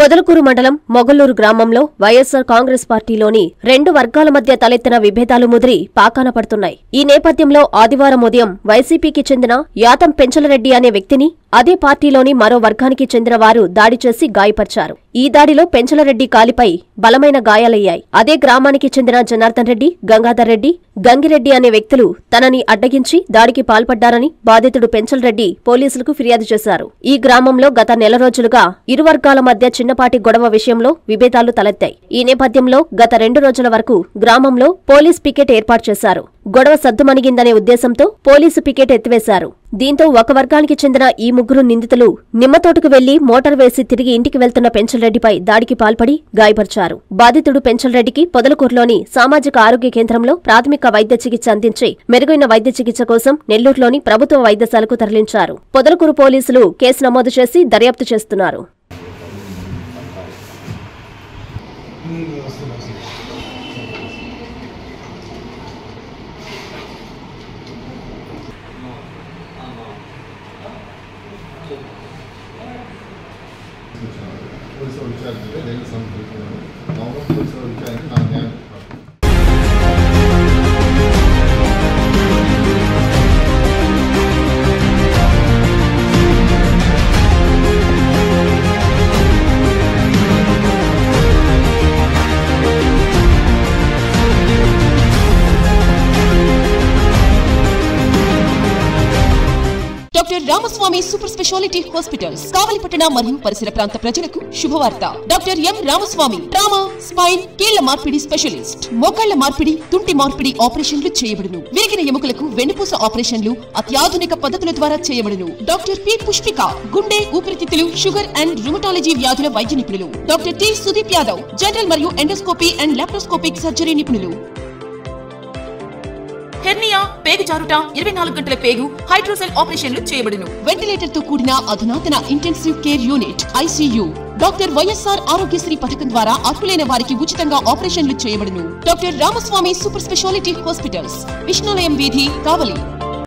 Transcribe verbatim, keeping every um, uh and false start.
పొదలకూరు మండలం మొగల్లూరు గ్రామంలో వైఎస్సార్ కాంగ్రెస్ పార్టీలోని రెండు వర్గాల మధ్య తలెత్తిన విభేదాలు ముదిరి పాకాన పడుతున్నాయి. ఈ నేపథ్యంలో ఆదివారం ఉదయం వైసీపీకి చెందిన యాతం పెంచలరెడ్డి అనే వ్యక్తిని అదే పార్టీలోని మరో వర్గానికి చెందిన వారు దాడి చేసి గాయపరిచారు. ఈ దాడిలో పెంచలరెడ్డి కాలిపై బలమైన గాయాలయ్యాయి. అదే గ్రామానికి చెందిన జనార్దన్ రెడ్డి, గంగాధర్ రెడ్డి, గంగిరెడ్డి అనే వ్యక్తులు తనని అడ్డగించి దాడికి పాల్పడ్డారని బాధితుడు పెంచలరెడ్డి పోలీసులకు ఫిర్యాదు చేశారు. ఈ గ్రామంలో గత నెల రోజులుగా ఇరు వర్గాల మధ్య చిన్నపాటి గొడవ విషయంలో విభేదాలు తలెత్తాయి. ఈ నేపథ్యంలో గత రెండు రోజుల వరకు గ్రామంలో పోలీస్ పికెట్ ఏర్పాటు చేశారు. గొడవ సద్దుమణిగిందనే ఉద్దేశంతో పోలీసు పికెట్ ఎత్తివేశారు. దీంతో ఒక వర్గానికి చెందిన ఈ ముగ్గురు నిందితులు నిమ్మతోటకు వెళ్లి మోటార్ వేసి తిరిగి ఇంటికి వెళ్తున్న పెంచలరెడ్డిపై దాడికి పాల్పడి గాయపరిచారు. బాధితుడు పెంచలరెడ్డికి పొదలకూరులోని సామాజిక ఆరోగ్య కేంద్రంలో ప్రాథమిక వైద్య చికిత్స అందించి మెరుగైన వైద్య చికిత్స కోసం నెల్లూరులోని ప్రభుత్వ వైద్యశాలకు తరలించారు. పొదలకూరు పోలీసులు కేసు నమోదు చేసి దర్యాప్తు చేస్తున్నారు. పోలీసు విచారించే నేను సంతృప్తున్నాను. మామూలు పోలీసు విచారించి నా న్యాయం doctor Ramaswamy super speciality hospitals కావలిపట్టణ మరియు పరిసర ప్రాంత ప్రజలకు శుభవార్త. Doctor M Ramaswamy trauma, spine, కీళ్ల మార్పిడి స్పెషలిస్ట్. మోకాళ్ల మార్పిడి, తుంటి మార్పిడి ఆపరేషన్లు చేయబడును. విరిగిన ఎముకలకు వెన్నుపూస ఆపరేషన్లు అత్యాధునిక పద్ధతుల ద్వారా చేయబడును. డాక్టర్ పి పుష్పిక గుండె, ఊపిరితిత్తులు, షుగర్ అండ్ రుమటాలజీ వ్యాధుల వైద్య నిపుణులు. Doctor T Sudeep Yadav general మరియు ఎండోస్కోపీ అండ్ లాప్రోస్కోపిక్ సర్జరీ నిపుణులు. హెర్నియా, పేగు జారుట, ఇరవై నాలుగు గంటల పేగు, హైడ్రోసెల్ ఆపరేషన్లు చేయబడును. వెంటిలేటర్ తో కూడిన అధునాతన intensive care unit ICU. Doctor YSR Aarogyasri పథకం ద్వారా అర్హులైన వారికి ఉచితంగా ఆపరేషన్లు చేయబడును. Doctor Ramaswamy super speciality hospitals, Vishnalayam వీధి, కావలి.